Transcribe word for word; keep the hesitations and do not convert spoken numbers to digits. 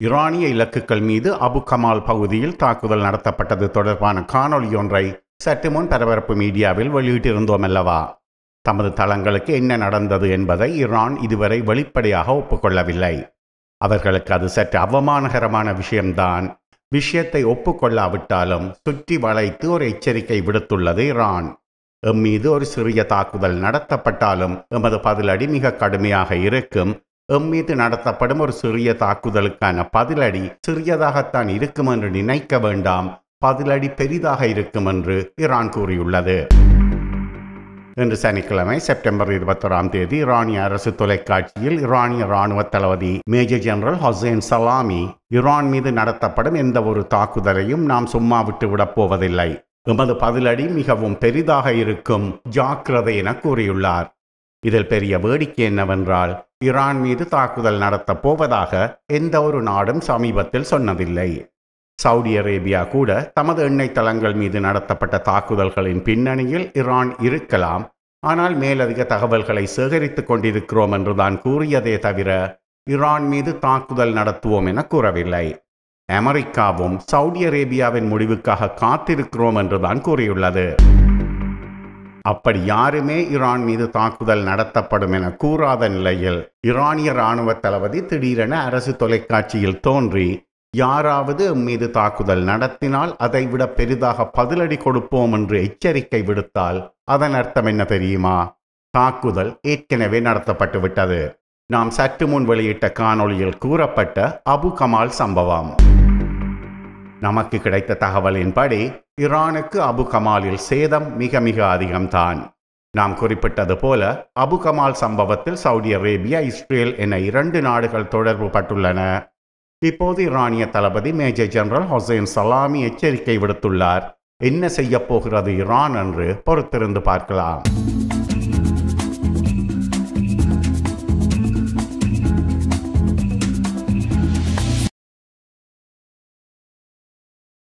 ஈரானிய இலக்குகள் மீது அபு கமால் பகுதியில் தாக்குதல் நடத்தப்பட்டது தொடர்பான காணொலியொன்றை சற்று முன் பரபரப்பு மீடியாவில் வெளியிட்டிருந்தோம் அல்லவா? தமது தளங்களுக்கு என்ன நடந்தது என்பதை ஈரான் இதுவரை வெளிப்படையாக ஒப்புக்கொள்ளவில்லை. அவர்களுக்கு அது சற்று அவமானகரமான விஷயம்தான். விஷயத்தை ஒப்புக்கொள்ளாவிட்டாலும் சுற்றி வளைத்து ஒரு எச்சரிக்கை விடுத்துள்ளது ஈரான். எம் மீது ஒரு சிறிய தாக்குதல் நடத்தப்பட்டாலும் எமது பதிலடி மிக கடுமையாக இருக்கும். எம் மீது நடத்தப்படும் ஒரு சிறிய தாக்குதலுக்கான பதிலடி சிறியதாகத்தான் இருக்கும் என்று நினைக்க வேண்டாம், பதிலடி பெரிதாக இருக்கும் என்று ஈரான் கூறியுள்ளது. இன்று சனிக்கிழமை செப்டம்பர் இருபத்தொராம் தேதி ஈரானிய அரசு தொலைக்காட்சியில் ஈரானிய இராணுவ தளபதி major general Hossein Salami Iran மீது நடத்தப்படும் எந்த ஒரு தாக்குதலையும் நாம் சும்மா விட்டு விடப் போவதில்லை, எமது பதிலடி மிகவும் பெரிதாக இருக்கும், ஜாக்கிரதை என கூறியுள்ளார். இதில் பெரிய வேடிக்கை என்னவென்றால், ஈரான் மீது தாக்குதல் நடத்தப் போவதாக எந்த ஒரு நாடும் சமீபத்தில் சொன்னதில்லை. சவுதி அரேபியா கூட தமது எண்ணெய் தளங்கள் மீது நடத்தப்பட்ட தாக்குதல்களின் பின்னணியில் ஈரான் இருக்கலாம், ஆனால் மேலதிக தகவல்களை சேகரித்துக் கொண்டிருக்கிறோம் என்றுதான் கூறியதே தவிர ஈரான் மீது தாக்குதல் நடத்துவோம் என கூறவில்லை. அமெரிக்காவும் சவுதி அரேபியாவின் முடிவுக்காக காத்திருக்கிறோம் என்றுதான் கூறியுள்ளது. அப்படி யாருமே ஈரான் மீது தாக்குதல் நடத்தப்படும் என கூறாத நிலையில் ஈரானிய இராணுவ தளபதி திடீரென அரசு தொலைக்காட்சியில் தோன்றி, யாராவது மீது தாக்குதல் நடத்தினால் அதைவிட பெரிதாக பதிலடி கொடுப்போம் என்று எச்சரிக்கை விடுத்தால் அதன் அர்த்தம் என்ன தெரியுமா? தாக்குதல் ஏற்கனவே நடத்தப்பட்டு விட்டது. நாம் சற்று முன் வெளியிட்ட காணொளியில் கூறப்பட்ட அபு கமால் சம்பவம். நமக்கு கிடைத்த தகவலின்படி ஈரானுக்கு அபு கமாலில் சேதம் மிக மிக அதிகம்தான். நாம் குறிப்பிட்டது போல அபு கமால் சம்பவத்தில் சவுதி அரேபியா, இஸ்ரேல் என இரண்டு நாடுகள் தொடர்பு பட்டுள்ளன. இப்போது ஈரானிய தளபதி மேஜர் ஜெனரல் ஹொசைன் சலாமி எச்சரிக்கை விடுத்துள்ளார். என்ன செய்ய போகிறது ஈரான் என்று பொறுத்திருந்து பார்க்கலாம்.